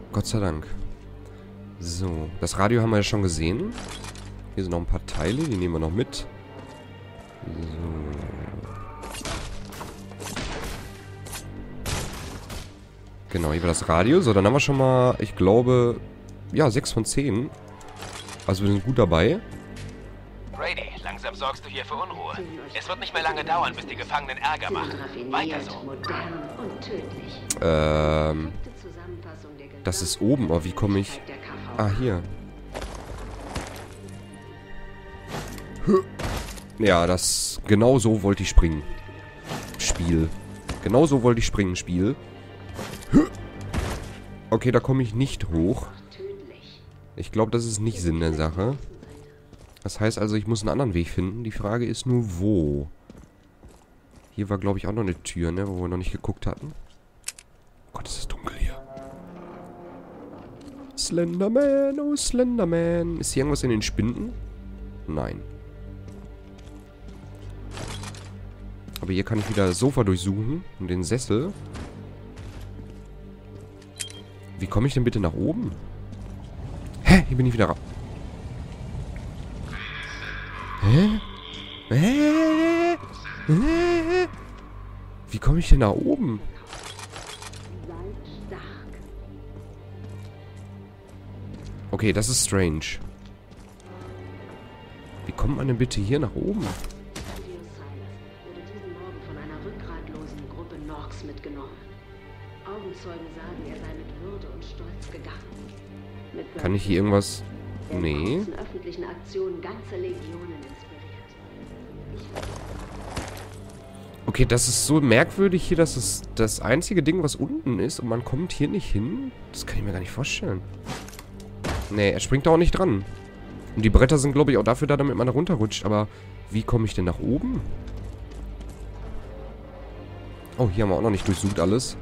Gott sei Dank. So, das Radio haben wir ja schon gesehen. Hier sind noch ein paar Teile, die nehmen wir noch mit. So. Genau, hier war das Radio. So, dann haben wir schon mal, ich glaube, ja, 6 von 10. Also wir sind gut dabei. Brady, langsam sorgst du hier für Unruhe. Es wird nicht mehr lange dauern, bis die Gefangenen Ärger machen. Weiter so. Das ist oben, aber wie komme ich... Ah, hier. Ja, das... Genau so wollte ich springen. Spiel. Genau so wollte ich springen, Spiel. Okay, da komme ich nicht hoch. Ich glaube, das ist nicht Sinn der Sache. Das heißt also, ich muss einen anderen Weg finden. Die Frage ist nur, wo? Hier war, glaube ich, auch noch eine Tür, ne? Wo wir noch nicht geguckt hatten. Oh Gott, es ist dunkel hier. Slenderman, oh Slenderman. Ist hier irgendwas in den Spinden? Nein. Aber hier kann ich wieder das Sofa durchsuchen. Und den Sessel. Wie komme ich denn bitte nach oben? Hä? Hier bin ich wieder raus. Hä? Hä? Hä? Wie komme ich denn nach oben? Okay, das ist strange. Wie kommt man denn bitte hier nach oben? Kann ich hier irgendwas... Nee. Okay, das ist so merkwürdig hier, dass es das einzige Ding, was unten ist und man kommt hier nicht hin. Das kann ich mir gar nicht vorstellen. Nee, er springt da auch nicht dran. Und die Bretter sind, glaube ich, auch dafür da, damit man da runterrutscht. Aber wie komme ich denn nach oben? Oh, hier haben wir auch noch nicht durchsucht alles.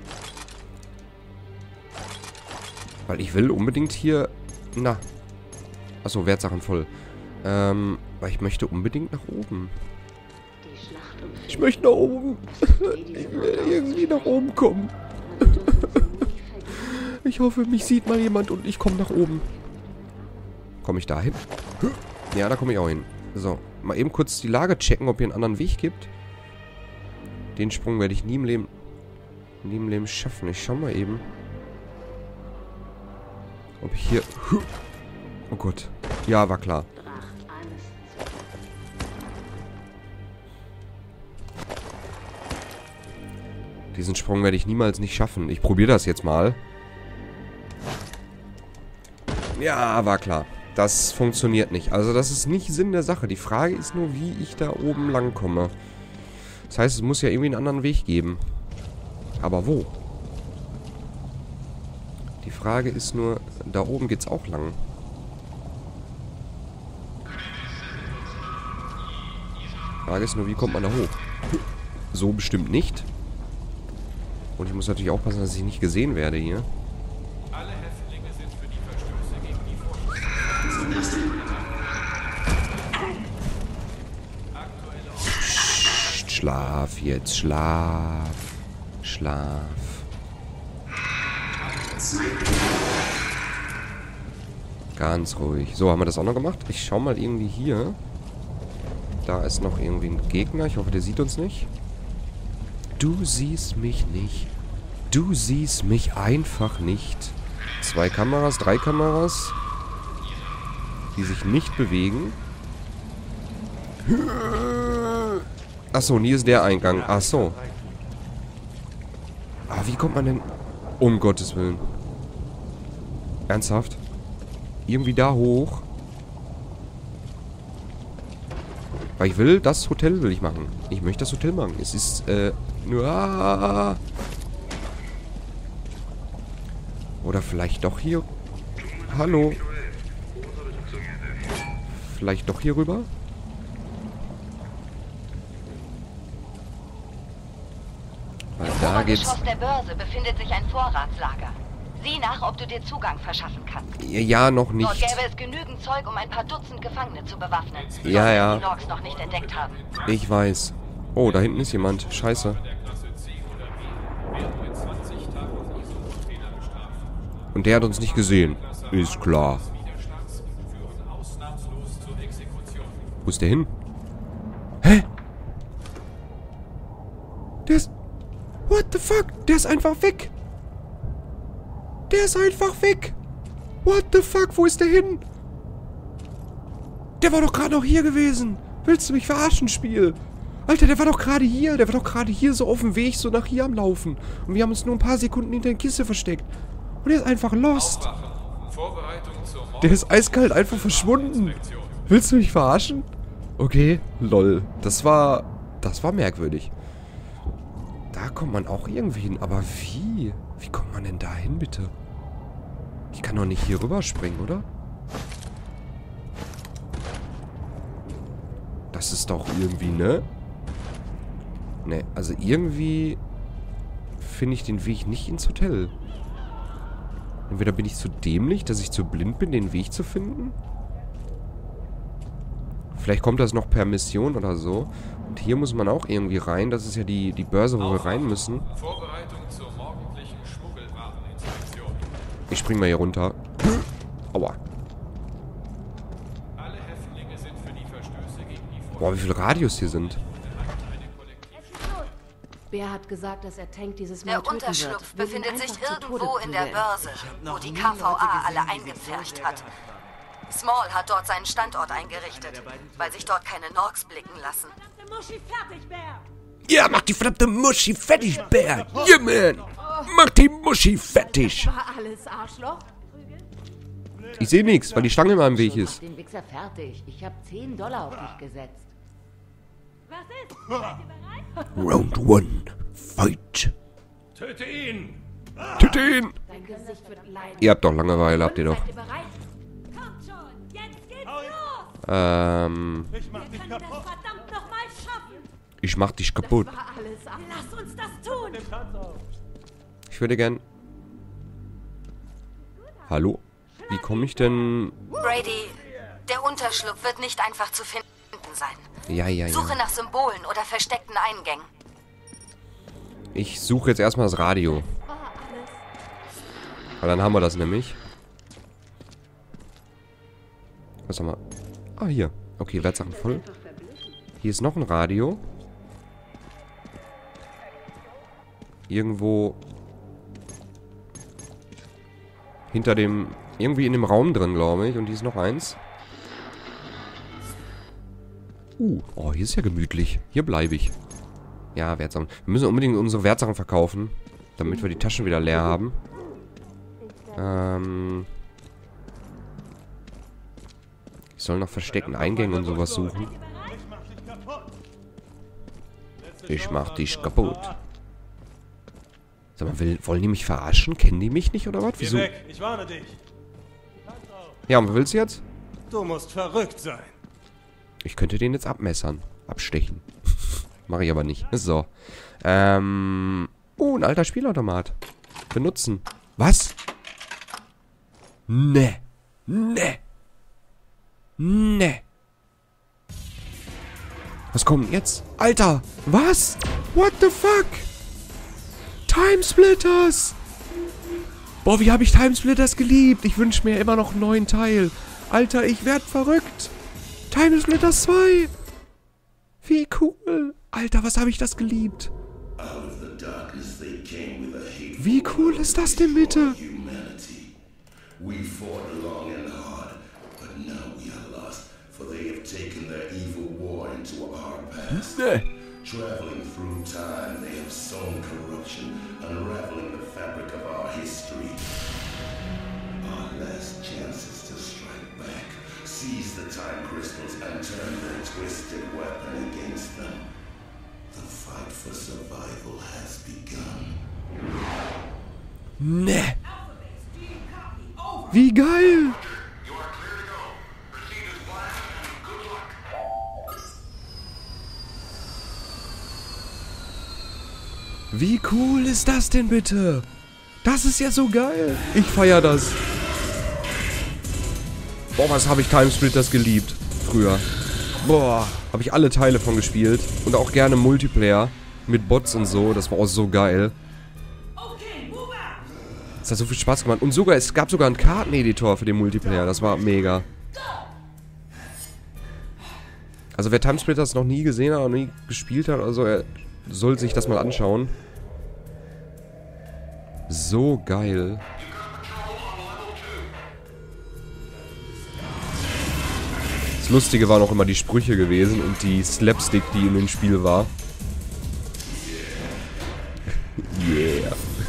Weil ich will unbedingt hier... Na. Achso, Wertsachen voll. Weil ich möchte unbedingt nach oben. Ich möchte nach oben. Ich will irgendwie nach oben kommen. Ich hoffe, mich sieht mal jemand und ich komme nach oben. Komme ich da hin? Ja, da komme ich auch hin. So, mal eben kurz die Lage checken, ob hier einen anderen Weg gibt. Den Sprung werde ich nie im Leben schaffen. Ich schau mal eben. Ob ich hier... Oh Gott. Ja, war klar. Diesen Sprung werde ich niemals nicht schaffen. Ich probiere das jetzt mal. Ja, war klar. Das funktioniert nicht. Also das ist nicht Sinn der Sache. Die Frage ist nur, wie ich da oben lang komme. Das heißt, es muss ja irgendwie einen anderen Weg geben. Aber wo? Die Frage ist nur, da oben geht's auch lang. Die Frage ist nur, wie kommt man da hoch? So bestimmt nicht. Und ich muss natürlich aufpassen, dass ich nicht gesehen werde hier. Alle Häftlinge sind für die Verstöße gegen die Vorschriften. Psst, schlaf jetzt, schlaf. Schlaf. Ganz ruhig. So, haben wir das auch noch gemacht? Ich schau mal irgendwie hier. Da ist noch irgendwie ein Gegner. Ich hoffe, der sieht uns nicht. Du siehst mich nicht. Du siehst mich einfach nicht. 2 Kameras, 3 Kameras. Die sich nicht bewegen. Achso, hier ist der Eingang. Achso. Ah, wie kommt man denn... Um Gottes Willen. Ernsthaft? Irgendwie da hoch? Weil ich will, das Hotel will ich machen. Ich möchte das Hotel machen. Es ist, nur... Oder vielleicht doch hier... Hallo? Vielleicht doch hier rüber? Weil da geht's... Im Obergeschoss der Börse befindet sich ein Vorratslager. Sieh nach, ob du dir Zugang verschaffen kannst. Ja, noch nicht. Dort gäbe es genügend Zeug, um ein paar Dutzend Gefangene zu bewaffnen. Ja, ja. Die Norks noch nicht entdeckt haben. Ich weiß. Oh, da hinten ist jemand. Scheiße. Und der hat uns nicht gesehen. Ist klar. Wo ist der hin? Hä? Der ist... What the fuck? Der ist einfach weg. Der ist einfach weg. What the fuck? Wo ist der hin? Der war doch gerade noch hier gewesen. Willst du mich verarschen, Spiel? Alter, der war doch gerade hier. Der war doch gerade hier so auf dem Weg, so nach hier am Laufen. Und wir haben uns nur ein paar Sekunden hinter der Kiste versteckt. Und der ist einfach lost. Der ist eiskalt einfach verschwunden. Willst du mich verarschen? Okay, lol. Das war merkwürdig. Da kommt man auch irgendwie hin. Aber wie? Wie kommt man denn da hin, bitte? Ich kann doch nicht hier rüberspringen, oder? Das ist doch irgendwie, ne? Ne, also irgendwie finde ich den Weg nicht ins Hotel. Entweder bin ich zu dämlich, dass ich zu blind bin, den Weg zu finden. Vielleicht kommt das noch per Mission oder so. Und hier muss man auch irgendwie rein. Das ist ja die Börse, wo wir rein müssen. Ich spring mal hier runter. Aua. Boah, wie viele Radios hier sind. Wer hat gesagt, dass er Tank dieses Mal Der töten Unterschlupf wird? befindet sich irgendwo in der Börse, wo die KVA alle eingepfercht hat. Small hat dort seinen Standort eingerichtet, weil sich dort keine Norks blicken lassen. Ja, mach die verdammte Muschi fertig, Bär. Ja, man. Mach die Muschi fertig. War alles Arschloch? Ich sehe nichts, weil die Stange in meinem Weg ist. Mach den Wichser fertig. Ich habe $10 auf dich gesetzt. Was ist? Seid ihr bereit? Round 1. Fight. Töte ihn! Töte ihn. Dein Gesicht wird leiden. Ihr habt doch Langeweile, habt ihr doch. Seid ihr bereit? Kommt schon! Jetzt geht's los! Ich mach dich Wir können das kaputt! verdammt nochmal schaffen! Ich mach dich kaputt. War alles Arschloch. Lass uns das tun! Ich würde gern... Hallo? Wie komme ich denn... Brady, der Unterschlupf wird nicht einfach zu finden sein. Ja. Suche nach Symbolen oder versteckten Eingängen. Ich suche jetzt erstmal das Radio. Weil dann haben wir das nämlich. Was haben wir? Ah, hier. Okay, Wertsachen voll. Hier ist noch ein Radio. Irgendwo... hinter dem... irgendwie in dem Raum drin, glaube ich. Und hier ist noch eins. Oh, hier ist ja gemütlich. Hier bleibe ich. Ja, Wertsachen. Wir müssen unbedingt unsere Wertsachen verkaufen. Damit wir die Taschen wieder leer haben. Ich soll nach versteckten Eingängen und sowas suchen. Ich mach dich kaputt. Sag mal, wollen die mich verarschen? Kennen die mich nicht oder was? Wieso? Geh weg, ich warne dich. Ja, und was willst du jetzt? Du musst verrückt sein. Ich könnte den jetzt abmessern. Abstechen. Mache ich aber nicht. So. Ein alter Spielautomat. Benutzen. Was? Ne. Was kommt denn jetzt? Alter, was? What the fuck? Timesplitters! Boah, wie habe ich Timesplitters geliebt. Ich wünsche mir immer noch einen neuen Teil. Alter, ich werd verrückt. Timesplitters 2. Wie cool. Alter, was habe ich das geliebt. Wie cool ist das denn bitte? We fought long and hard, but now we are lost, for they have taken their evil war into our past. Traveling through time, they have sown corruption, unraveling the fabric of our history. Our last chance is to strike back, seize the time crystals, and turn their twisted weapon against them. The fight for survival has begun. Ne. Wie geil! Wie cool ist das denn bitte? Das ist ja so geil. Ich feier das. Boah, was habe ich Timesplitters geliebt. Früher. Boah, habe ich alle Teile von gespielt. Und auch gerne Multiplayer. Mit Bots und so. Das war auch so geil. Es hat so viel Spaß gemacht. Und sogar, es gab sogar einen Karteneditor für den Multiplayer. Das war mega. Also wer Timesplitters noch nie gesehen hat, noch nie gespielt hat, also er soll sich das mal anschauen. So geil. Das Lustige waren auch immer die Sprüche gewesen und die Slapstick, die in dem Spiel war. Yeah.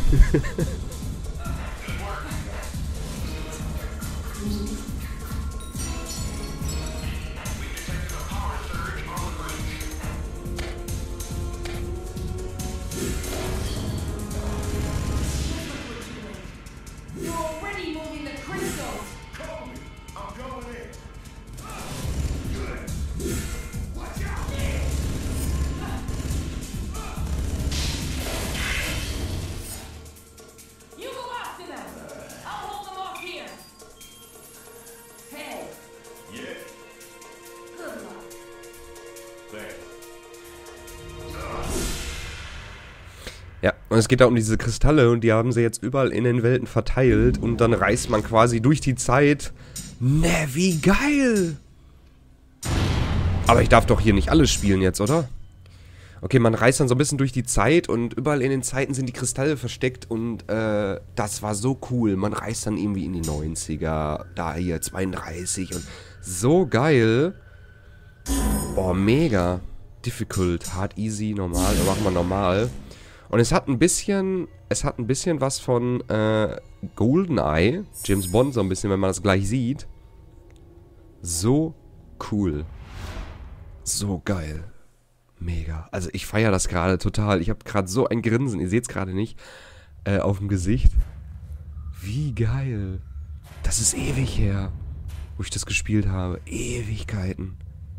Ja, und es geht da um diese Kristalle und die haben sie jetzt überall in den Welten verteilt und dann reist man quasi durch die Zeit. Ne, wie geil! Aber ich darf doch hier nicht alles spielen jetzt, oder? Okay, man reist dann so ein bisschen durch die Zeit und überall in den Zeiten sind die Kristalle versteckt und das war so cool. Man reist dann irgendwie in die 90er, da hier 32 und so geil. Boah, mega. Difficult, hard, easy, normal, dann machen wir normal. Und es hat ein bisschen was von GoldenEye, James Bond so ein bisschen, wenn man das gleich sieht. So cool. So geil. Mega. Also ich feiere das gerade total. Ich habe gerade so ein Grinsen, ihr seht es gerade nicht, auf dem Gesicht. Wie geil. Das ist ewig her, wo ich das gespielt habe. Ewigkeiten.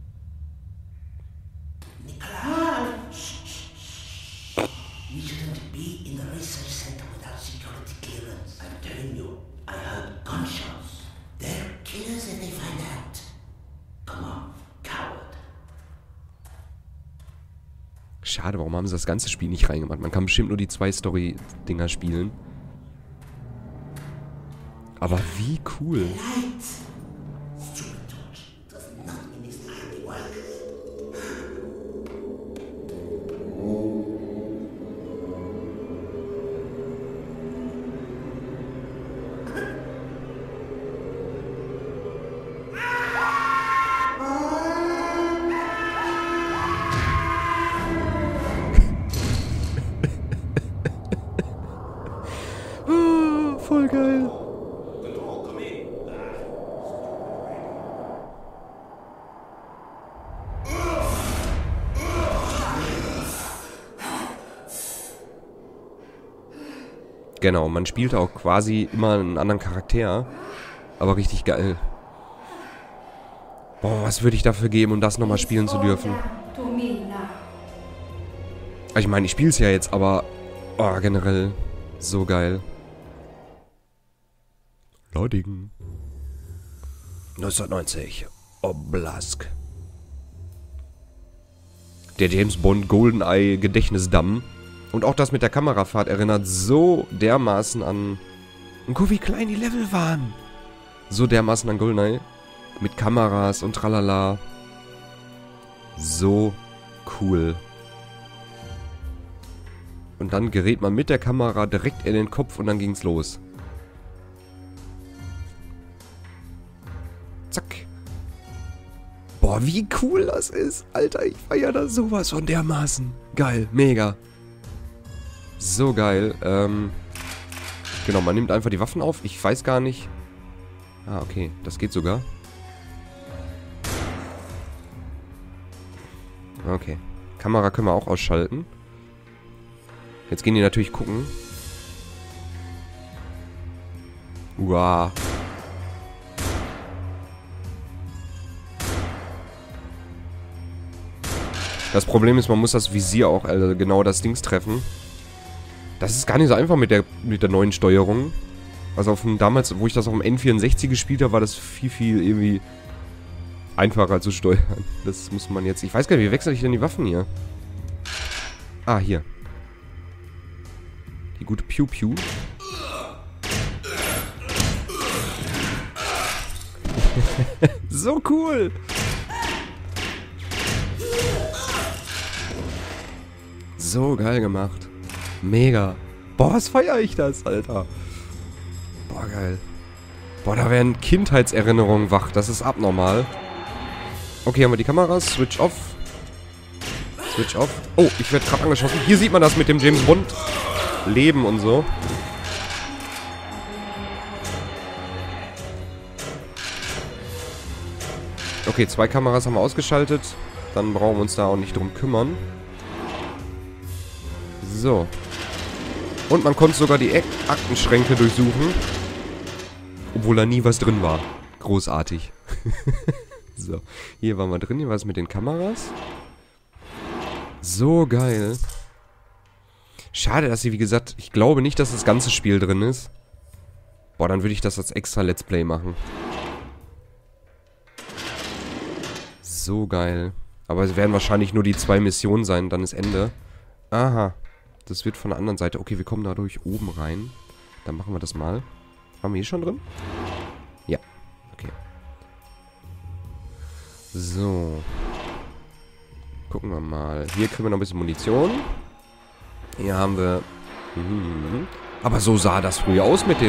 You shouldn't be in the research center without security clearance. I'm telling you, I heard gunshots. They're killers if they find out. Come on, coward. Schade, warum haben sie das ganze Spiel nicht reingemacht? Man kann bestimmt nur die 2 Story-Dinger spielen. Aber wie cool. Voll geil. Genau, man spielt auch quasi immer einen anderen Charakter. Aber richtig geil. Boah, was würde ich dafür geben, um das nochmal spielen zu dürfen? Ich meine, ich spiele es ja jetzt, aber oh, generell so geil. Loading. 1990. Oblast. Der James Bond GoldenEye Gedächtnisdamm. Und auch das mit der Kamerafahrt erinnert so dermaßen an... Und guck, wie klein die Level waren. So dermaßen an GoldenEye. Mit Kameras und tralala. So cool. Und dann gerät man mit der Kamera direkt in den Kopf und dann ging's los. Zack. Boah, wie cool das ist. Alter, ich feiere das sowas von dermaßen. Geil, mega. So geil. Genau, man nimmt einfach die Waffen auf. Ich weiß gar nicht. Ah, okay. Das geht sogar. Okay. Kamera können wir auch ausschalten. Jetzt gehen die natürlich gucken. Uah. Das Problem ist, man muss das Visier auch genau das Dings treffen. Das ist gar nicht so einfach mit der neuen Steuerung. Also auf dem, damals, wo ich das auf dem N64 gespielt habe, war das viel irgendwie einfacher zu steuern. Das muss man jetzt... Ich weiß gar nicht, wie wechsle ich denn die Waffen hier? Ah, hier. Die gute Piu Piu. So cool. So geil gemacht. Mega. Boah, was feiere ich das, Alter. Boah, geil. Boah, da werden Kindheitserinnerungen wach. Das ist abnormal. Okay, haben wir die Kameras. Switch off. Switch off. Oh, ich werde gerade angeschossen. Hier sieht man das mit dem James Bond Leben und so. Okay, 2 Kameras haben wir ausgeschaltet. Dann brauchen wir uns da auch nicht drum kümmern. So. Und man konnte sogar die Aktenschränke durchsuchen. Obwohl da nie was drin war. Großartig. So. Hier waren wir drin. Hier war es mit den Kameras. So geil. Schade, dass sie, wie gesagt, ich glaube nicht, dass das ganze Spiel drin ist. Boah, dann würde ich das als extra Let's Play machen. So geil. Aber es werden wahrscheinlich nur die 2 Missionen sein, dann ist Ende. Aha. Das wird von der anderen Seite. Okay, wir kommen dadurch oben rein. Dann machen wir das mal. Haben wir hier schon drin? Ja. Okay. So. Gucken wir mal. Hier kriegen wir noch ein bisschen Munition. Hier haben wir... Aber so sah das früher aus mit dem...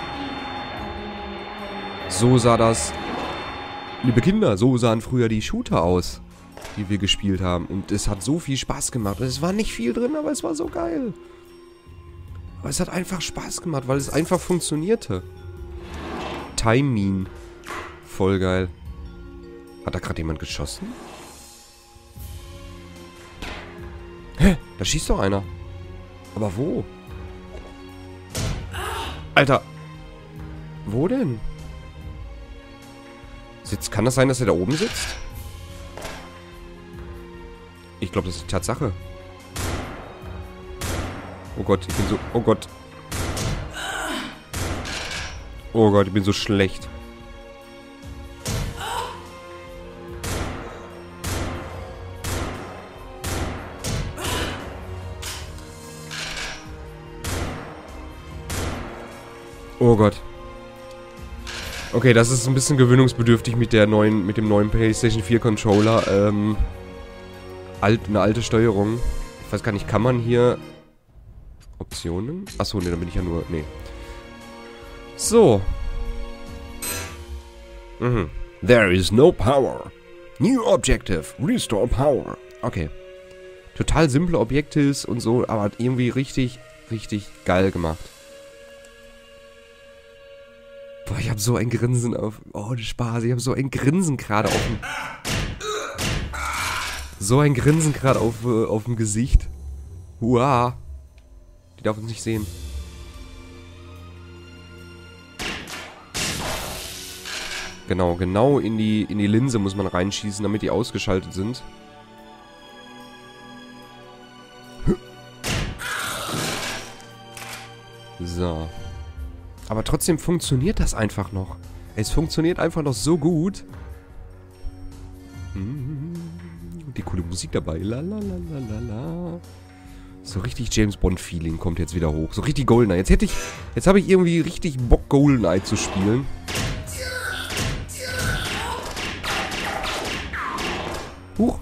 So sah das... Liebe Kinder, so sahen früher die Shooter aus, die wir gespielt haben. Und es hat so viel Spaß gemacht. Es war nicht viel drin, aber es war so geil. Aber es hat einfach Spaß gemacht, weil es einfach funktionierte. Time Mine. Voll geil. Hat da gerade jemand geschossen? Hä? Da schießt doch einer. Aber wo? Alter. Wo denn? Kann das sein, dass er da oben sitzt? Ich glaube, das ist die Tatsache. Oh Gott, ich bin so... Oh Gott. Oh Gott, ich bin so schlecht. Oh Gott. Okay, das ist ein bisschen gewöhnungsbedürftig mit dem neuen PlayStation 4 Controller. Eine alte Steuerung. Ich weiß gar nicht, kann man hier... Optionen? Achso, ne, dann bin ich ja nur... Nee. So. There is no power. New objective. Restore power. Okay. Total simple Objectives und so, aber irgendwie richtig, richtig geil gemacht. Boah, ich habe so ein Grinsen auf... Oh, Spaß. Ich habe so ein Grinsen gerade auf dem... So ein Grinsen gerade auf dem Gesicht. Huah. Die darf uns nicht sehen. Genau in die Linse muss man reinschießen, damit die ausgeschaltet sind. So. Aber trotzdem funktioniert das einfach noch. Es funktioniert einfach noch so gut. Die coole Musik dabei. Lalalala. So richtig James Bond Feeling kommt jetzt wieder hoch. So richtig Goldeneye. Jetzt habe ich irgendwie richtig Bock, Goldeneye zu spielen. Huch.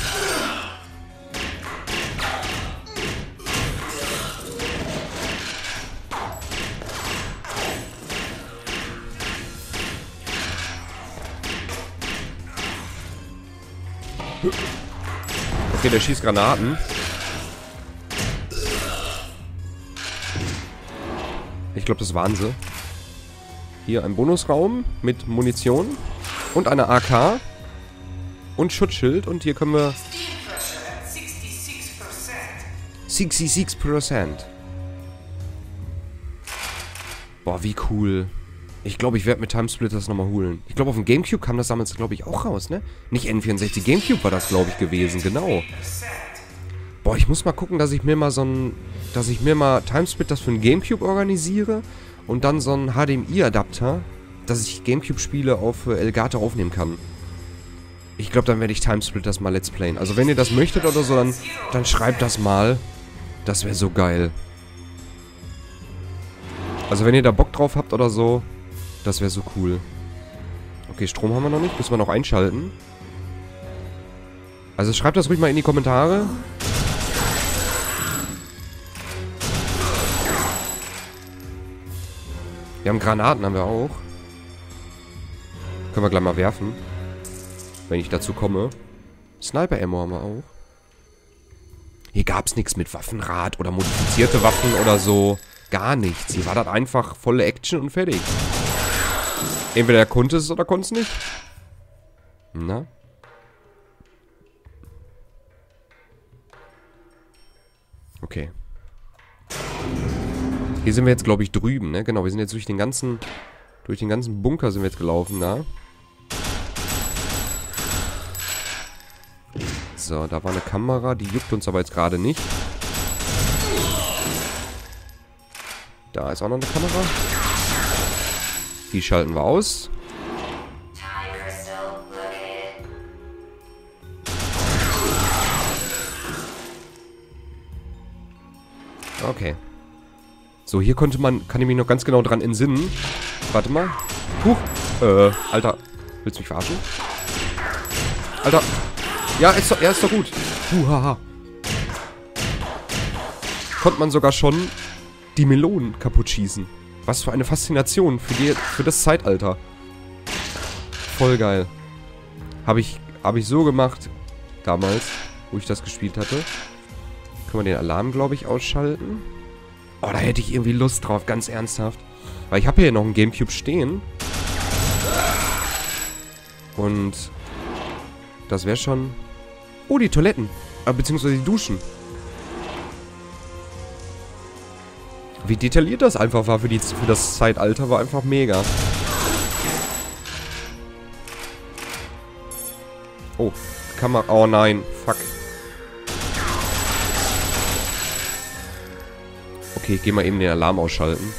Okay, der schießt Granaten. Ich glaube, das waren sie. Hier ein Bonusraum mit Munition und einer AK und Schutzschild. Und hier können wir... 66%. Boah, wie cool. Ich glaube, ich werde mit Timesplit das nochmal holen. Ich glaube, auf dem Gamecube kam das damals, glaube ich, auch raus, ne? Nicht N64, Gamecube war das, glaube ich, gewesen, genau. Boah, ich muss mal gucken, dass ich mir mal Timesplit das für den Gamecube organisiere und dann so einen HDMI-Adapter, dass ich Gamecube-Spiele auf Elgato aufnehmen kann. Ich glaube, dann werde ich Timesplit das mal Let's Playen. Also wenn ihr das möchtet oder so, dann schreibt das mal. Das wäre so geil. Also wenn ihr da Bock drauf habt oder so, das wäre so cool. Okay, Strom haben wir noch nicht. Müssen wir noch einschalten. Also schreibt das ruhig mal in die Kommentare. Wir haben Granaten, haben wir auch. Können wir gleich mal werfen. Wenn ich dazu komme. Sniper-Ammo haben wir auch. Hier gab es nichts mit Waffenrad oder modifizierte Waffen oder so. Gar nichts. Hier war das einfach volle Action und fertig. Entweder er konnte es oder konnte es nicht. Na? Okay. Hier sind wir jetzt, glaube ich, drüben, ne? Genau, wir sind jetzt durch den ganzen Bunker sind wir jetzt gelaufen, da. So, da war eine Kamera, die juckt uns aber jetzt gerade nicht. Da ist auch noch eine Kamera. Die schalten wir aus. Okay. So, hier kann ich mich noch ganz genau dran entsinnen. Warte mal. Huch. Alter. Willst du mich verarschen? Alter. Ja, ist doch gut. Haha. Konnte man sogar schon die Melonen kaputt schießen. Was für eine Faszination für das Zeitalter. Voll geil. Hab ich so gemacht damals, wo ich das gespielt hatte. Können wir den Alarm, glaube ich, ausschalten? Oh, da hätte ich irgendwie Lust drauf, ganz ernsthaft. Weil ich habe hier noch einen Gamecube stehen. Und das wäre schon... Oh, die Toiletten. Beziehungsweise die Duschen. Wie detailliert das einfach war für das Zeitalter, war einfach mega. Oh, Kamera... Oh nein, fuck. Okay, ich gehe mal eben den Alarm ausschalten.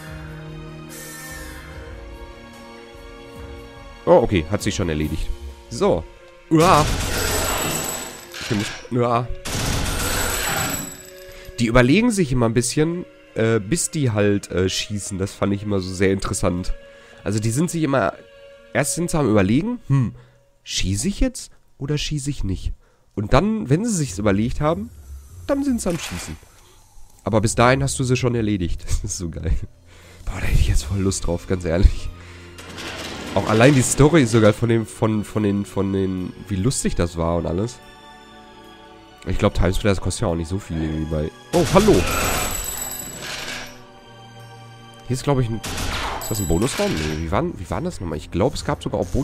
Oh, okay, hat sich schon erledigt. So. Uah. Uah. Die überlegen sich immer ein bisschen, bis die halt schießen. Das fand ich immer so sehr interessant. Also die sind sich immer... Erst sind sie am Überlegen, schieße ich jetzt oder schieße ich nicht? Und dann, wenn sie sich's überlegt haben, dann sind sie am Schießen. Aber bis dahin hast du sie schon erledigt. Das ist so geil. Boah, da hätte ich jetzt voll Lust drauf, ganz ehrlich. Auch allein die Story sogar von den, wie lustig das war und alles. Ich glaube, Timesplitters kostet ja auch nicht so viel irgendwie bei... Oh, hallo! Hier ist, glaube ich, ein... Ist das ein Bonusraum? Nee, wie war das nochmal? Ich glaube, es gab sogar auch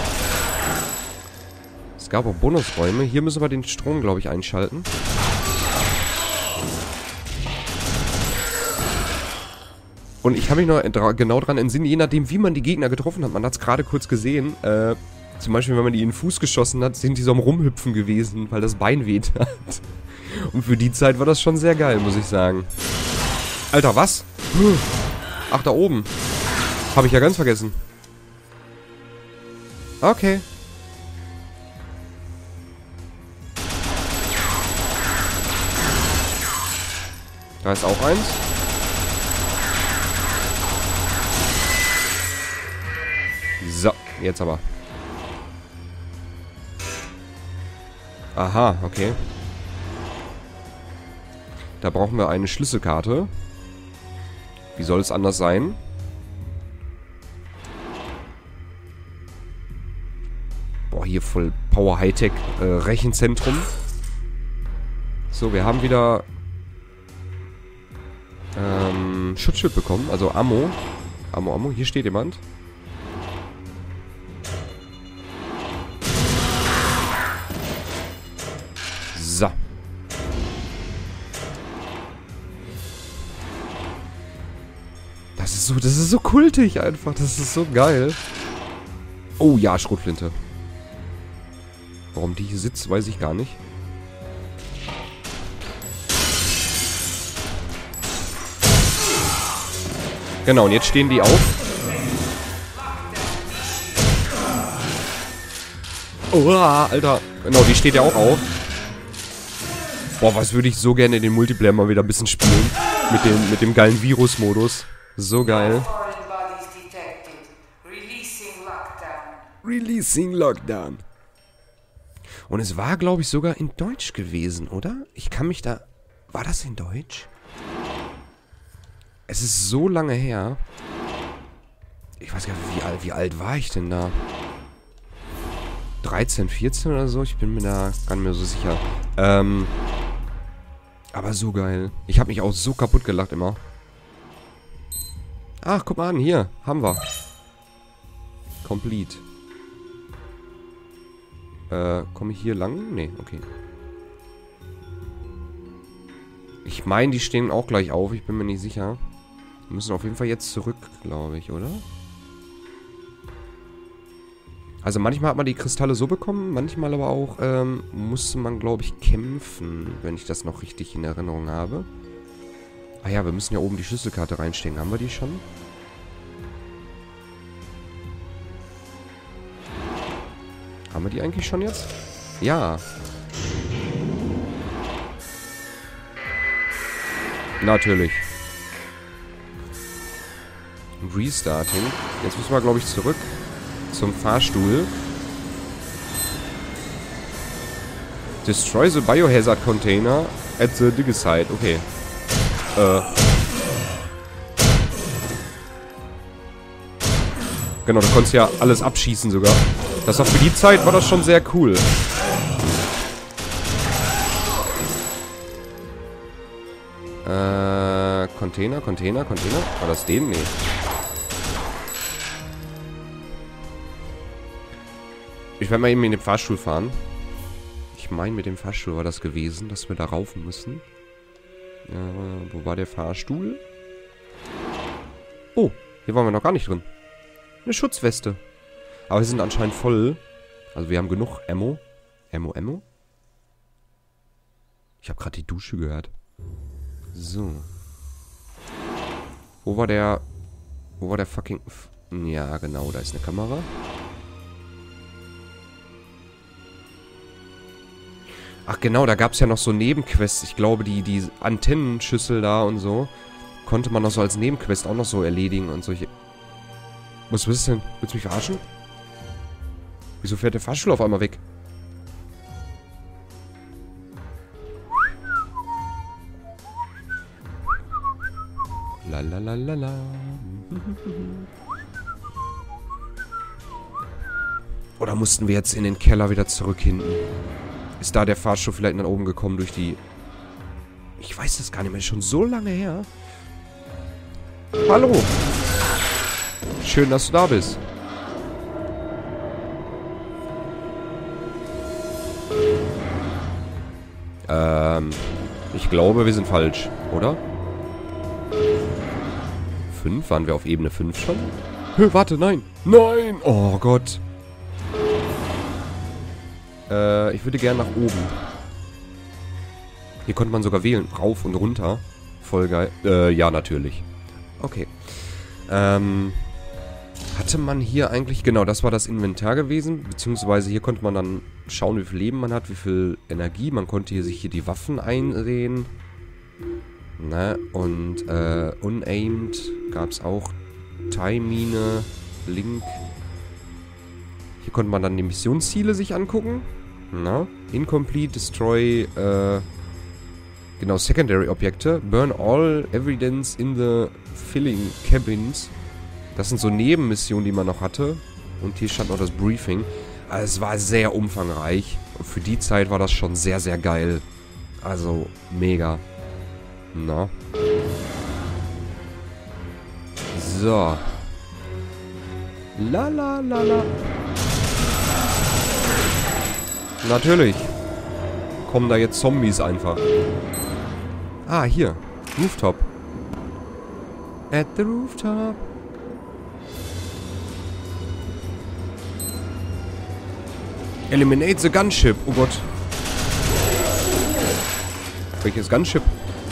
Es gab auch Bonusräume. Hier müssen wir den Strom, glaube ich, einschalten. Und ich habe mich noch genau dran entsinnen, je nachdem, wie man die Gegner getroffen hat. Man hat es gerade kurz gesehen. Zum Beispiel, wenn man die in den Fuß geschossen hat, sind die so am Rumhüpfen gewesen, weil das Bein weht hat. Und für die Zeit war das schon sehr geil, muss ich sagen. Alter, was? Ach, da oben. Habe ich ja ganz vergessen. Okay. Da ist auch eins. So, jetzt aber. Aha, okay. Da brauchen wir eine Schlüsselkarte. Wie soll es anders sein? Boah, hier voll Power Hightech Rechenzentrum. So, wir haben wieder Schutzschild bekommen, also Ammo. Ammo, hier steht jemand. So. Das ist so kultig einfach. Das ist so geil. Oh ja, Schrotflinte. Warum die hier sitzt, weiß ich gar nicht. Genau, und jetzt stehen die auf. Oh, Alter. Genau, die steht ja auch auf. Boah, was würde ich so gerne den Multiplayer mal wieder ein bisschen spielen. Mit dem geilen Virus-Modus. So geil. Releasing Lockdown. Und es war, glaube ich, sogar in Deutsch gewesen, oder? Ich kann mich da... War das in Deutsch? Es ist so lange her. Ich weiß gar nicht, wie alt war ich denn da? 13, 14 oder so? Ich bin mir da gar nicht mehr so sicher. Aber so geil. Ich habe mich auch so kaputt gelacht immer. Ach, guck mal an, hier. Haben wir. Complete. Komme ich hier lang? Nee, okay. Ich meine, die stehen auch gleich auf. Ich bin mir nicht sicher. Wir müssen auf jeden Fall jetzt zurück, glaube ich, oder? Also manchmal hat man die Kristalle so bekommen, manchmal aber auch musste man, glaube ich, kämpfen, wenn ich das noch richtig in Erinnerung habe. Ah ja, wir müssen ja oben die Schlüsselkarte reinstecken. Haben wir die schon? Haben wir die eigentlich schon jetzt? Ja. Natürlich. Restarting. Jetzt müssen wir, glaube ich, zurück zum Fahrstuhl. Destroy the Biohazard Container at the Digger Site. Okay. Genau, du konntest ja alles abschießen sogar. Das war für die Zeit, war das schon sehr cool. Container. War das den? Nee. Ich werde mal eben in den Fahrstuhl fahren. Ich meine, mit dem Fahrstuhl war das gewesen, dass wir da raufen müssen. Wo war der Fahrstuhl? Oh, hier waren wir noch gar nicht drin. Eine Schutzweste. Aber wir sind anscheinend voll. Also wir haben genug Ammo. Ammo? Ich habe gerade die Dusche gehört. So. Wo war der fucking... Ja, genau, da ist eine Kamera. Ach genau, da gab es ja noch so Nebenquests. Ich glaube, die Antennenschüssel da und so konnte man noch so als Nebenquest auch noch so erledigen und solche... Was ist denn? Willst du mich verarschen? Wieso fährt der Fahrstuhl auf einmal weg? Lalalala. Oder mussten wir jetzt in den Keller wieder zurück hinten? Ist da der Fahrstuhl vielleicht nach oben gekommen durch die... Ich weiß das gar nicht mehr. Ist schon so lange her. Hallo. Schön, dass du da bist. Ich glaube, wir sind falsch, oder? 5? Waren wir auf Ebene 5 schon? Warte, nein. Nein! Oh Gott. Ich würde gerne nach oben. Hier konnte man sogar wählen. Rauf und runter. Voll geil. Ja, natürlich. Okay. Hatte man hier eigentlich... Genau, das war das Inventar gewesen. Beziehungsweise hier konnte man dann schauen, wie viel Leben man hat, wie viel Energie. Man konnte hier sich hier die Waffen einsehen. Na, und Unaimed gab es auch. Time-Mine, Link. Hier konnte man dann die Missionsziele sich angucken. Na, Incomplete, Destroy, genau, Secondary Objekte. Burn all evidence in the filling cabins. Das sind so Nebenmissionen, die man noch hatte. Und hier stand noch das Briefing. Also es war sehr umfangreich. Und für die Zeit war das schon sehr, sehr geil. Also, mega. Na. So. La. Natürlich. Kommen da jetzt Zombies einfach. Ah, hier. Rooftop. At the rooftop. Eliminate the Gunship. Oh Gott. Welches Gunship?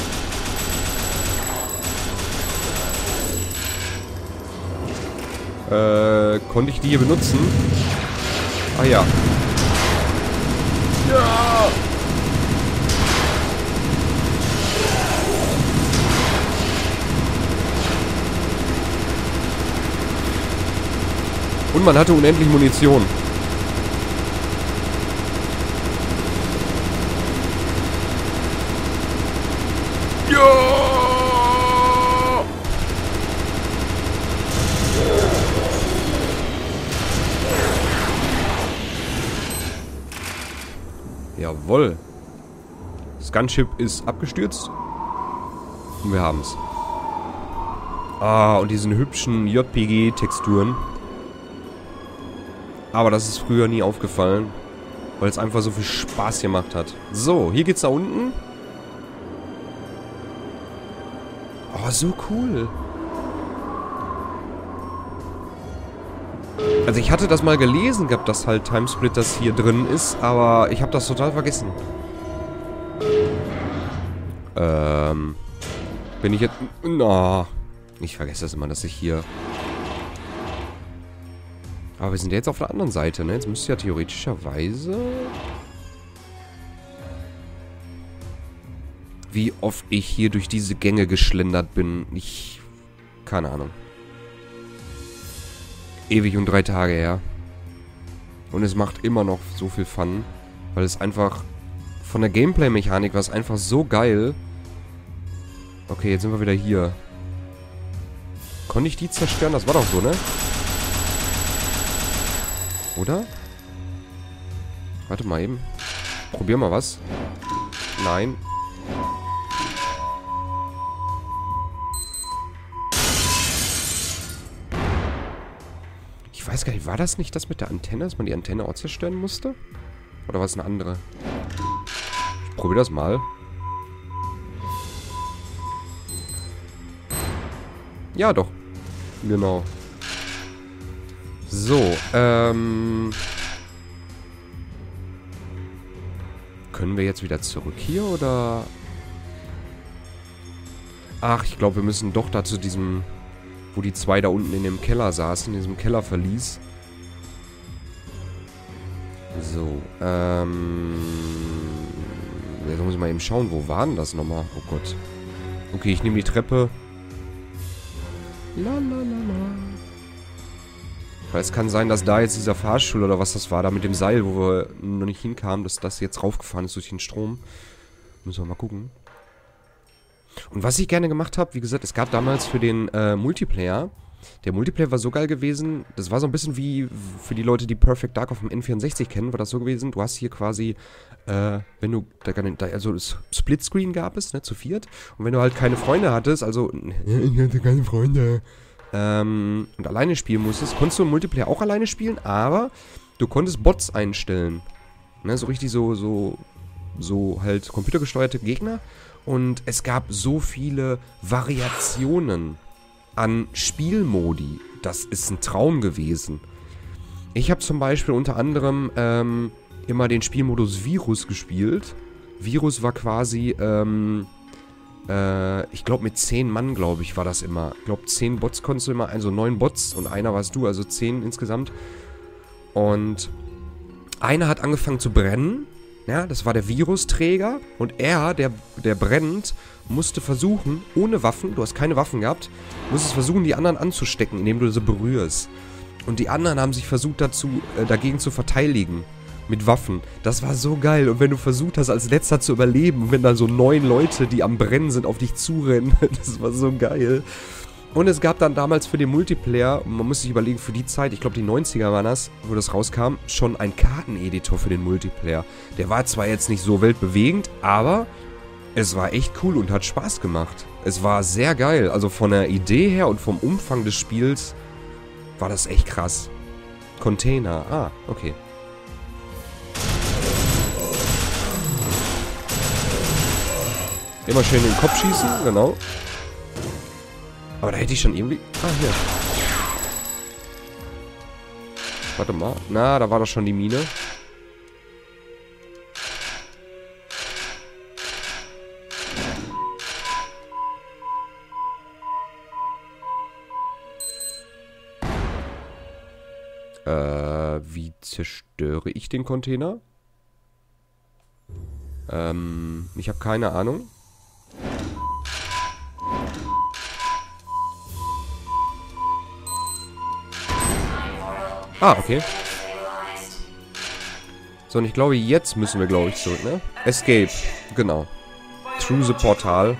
Konnte ich die hier benutzen? Ah ja. Ja! Und man hatte unendlich Munition. Jawohl. Das Gunship ist abgestürzt. Und wir haben's. Ah, und diesen hübschen JPG-Texturen. Aber das ist früher nie aufgefallen. Weil es einfach so viel Spaß gemacht hat. So, hier geht's da unten. Oh, so cool. Also ich hatte das mal gelesen gehabt, dass halt Timesplitters hier drin ist, aber ich habe das total vergessen. Bin ich jetzt... Oh, ich vergesse das immer, dass ich hier... Aber wir sind ja jetzt auf der anderen Seite, ne? Jetzt müsste ja theoretischerweise... Wie oft ich hier durch diese Gänge geschlendert bin, keine Ahnung. Ewig und 3 Tage her. Und es macht immer noch so viel Fun. Weil es einfach... Von der Gameplay-Mechanik war es einfach so geil. Okay, jetzt sind wir wieder hier. Konnte ich die zerstören? Das war doch so, ne? Oder? Warte mal eben. Probier mal was. Nein. Ich weiß gar nicht, war das nicht das mit der Antenne, dass man die Antenne auch zerstören musste? Oder war es eine andere? Ich probier das mal. Ja, doch. Genau. So, können wir jetzt wieder zurück hier, oder? Ach, ich glaube, wir müssen doch da zu diesem, wo die zwei da unten in dem Keller saßen, in diesem Kellerverlies. So, jetzt muss ich mal eben schauen, wo war denn das nochmal? Oh Gott. Okay, ich nehme die Treppe. Weil es kann sein, dass da jetzt dieser Fahrstuhl oder was das war, da mit dem Seil, wo wir noch nicht hinkamen, dass das jetzt raufgefahren ist durch den Strom. Müssen wir mal gucken. Und was ich gerne gemacht habe, wie gesagt, es gab damals für den Multiplayer, der Multiplayer war so geil gewesen, das war so ein bisschen wie für die Leute, die Perfect Dark auf dem N64 kennen, war das so gewesen, du hast hier quasi, wenn du, also Splitscreen gab es, ne, zu viert, und wenn du halt keine Freunde hattest, also, ich hatte keine Freunde, und alleine spielen musstest, konntest du im Multiplayer auch alleine spielen, aber du konntest Bots einstellen, ne, so richtig so halt computergesteuerte Gegner, und es gab so viele Variationen an Spielmodi. Das ist ein Traum gewesen. Ich habe zum Beispiel unter anderem immer den Spielmodus Virus gespielt. Virus war quasi, ich glaube mit 10 Mann, glaube ich, war das immer. Ich glaube 10 Bots konntest du immer, also 9 Bots und einer warst du, also 10 insgesamt. Und einer hat angefangen zu brennen. Ja, das war der Virusträger. Und er, der brennt, musste versuchen, ohne Waffen, du hast keine Waffen gehabt, musstest versuchen, die anderen anzustecken, indem du sie berührst. Und die anderen haben sich versucht dagegen zu verteidigen. Mit Waffen. Das war so geil. Und wenn du versucht hast, als Letzter zu überleben, und wenn dann so 9 Leute, die am Brennen sind, auf dich zurennen, das war so geil. Und es gab dann damals für den Multiplayer, man muss sich überlegen, für die Zeit, ich glaube die 90er waren das, wo das rauskam, schon ein Karteneditor für den Multiplayer. Der war zwar jetzt nicht so weltbewegend, aber es war echt cool und hat Spaß gemacht. Es war sehr geil. Also von der Idee her und vom Umfang des Spiels war das echt krass. Container. Ah, okay. Immer schön in den Kopf schießen, genau. Aber da hätte ich schon irgendwie... Ah, hier. Warte mal. Na, da war doch schon die Mine. Wie zerstöre ich den Container? Ich habe keine Ahnung. Ah, okay. So, und ich glaube, jetzt müssen wir, glaube ich, zurück, ne? Escape. Genau. Through the Portal.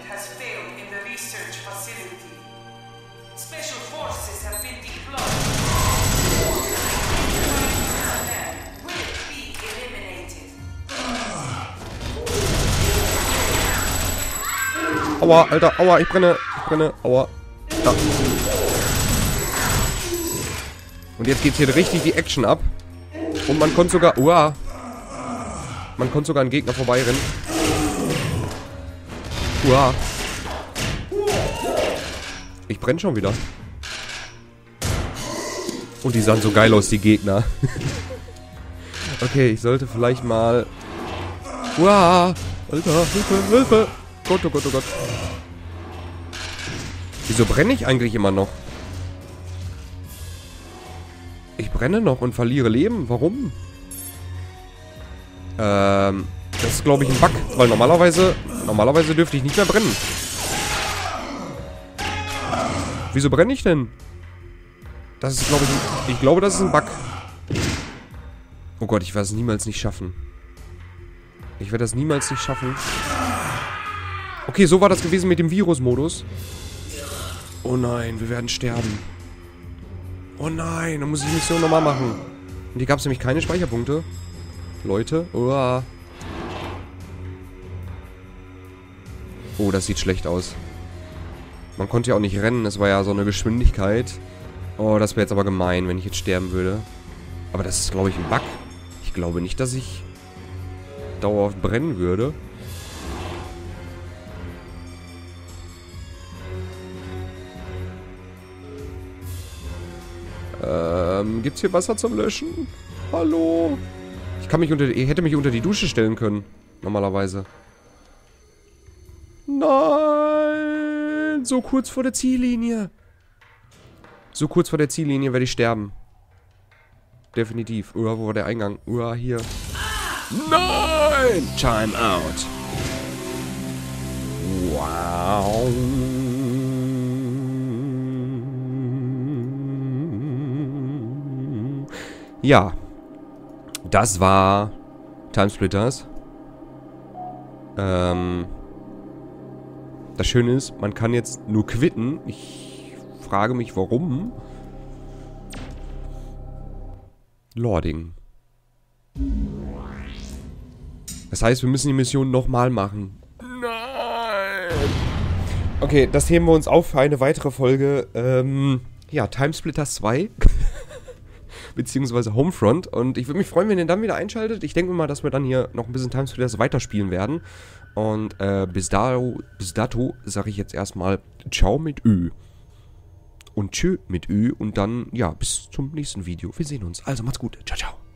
Aua, Alter, aua, ich brenne, aua. Da. Und jetzt geht's hier richtig die Action ab. Und man konnte sogar, uah. Man konnte sogar an Gegner vorbeirennen. Uah. Ich brenne schon wieder. Und die sahen so geil aus, die Gegner. Okay, ich sollte vielleicht mal... Uah. Alter, Hilfe, Hilfe. Gott, oh Gott, oh Gott. Wieso brenne ich eigentlich immer noch? Ich brenne noch und verliere Leben. Warum? Das ist, glaube ich, ein Bug. Weil normalerweise dürfte ich nicht mehr brennen. Wieso brenne ich denn? Das ist, glaube ich, glaube, das ist ein Bug. Oh Gott, ich werde es niemals nicht schaffen. Ich werde das niemals nicht schaffen. Okay, so war das gewesen mit dem Virus-Modus. Oh nein, wir werden sterben. Oh nein, dann muss ich die Mission nochmal machen. Und hier gab es nämlich keine Speicherpunkte. Leute. Uah. Oh, das sieht schlecht aus. Man konnte ja auch nicht rennen. Es war ja so eine Geschwindigkeit. Oh, das wäre jetzt aber gemein, wenn ich jetzt sterben würde. Aber das ist, glaube ich, ein Bug. Ich glaube nicht, dass ich dauerhaft brennen würde. Gibt's hier Wasser zum Löschen? Hallo? Ich hätte mich unter die Dusche stellen können. Normalerweise. Nein! So kurz vor der Ziellinie. So kurz vor der Ziellinie werde ich sterben. Definitiv. Wo war der Eingang? Hier. Nein! Time out. Wow. Ja, das war Timesplitters. Das Schöne ist, man kann jetzt nur quitten. Ich frage mich, warum. Loading. Das heißt, wir müssen die Mission nochmal machen. Nein! Okay, das heben wir uns auf für eine weitere Folge. Ja, Timesplitters 2. Beziehungsweise Homefront. Und ich würde mich freuen, wenn ihr dann wieder einschaltet. Ich denke mal, dass wir dann hier noch ein bisschen Timesplitters weiterspielen werden. Und bis dato sage ich jetzt erstmal Ciao mit Ö. Und Tschö mit Ö. Und dann, ja, bis zum nächsten Video. Wir sehen uns. Also macht's gut. Ciao, ciao.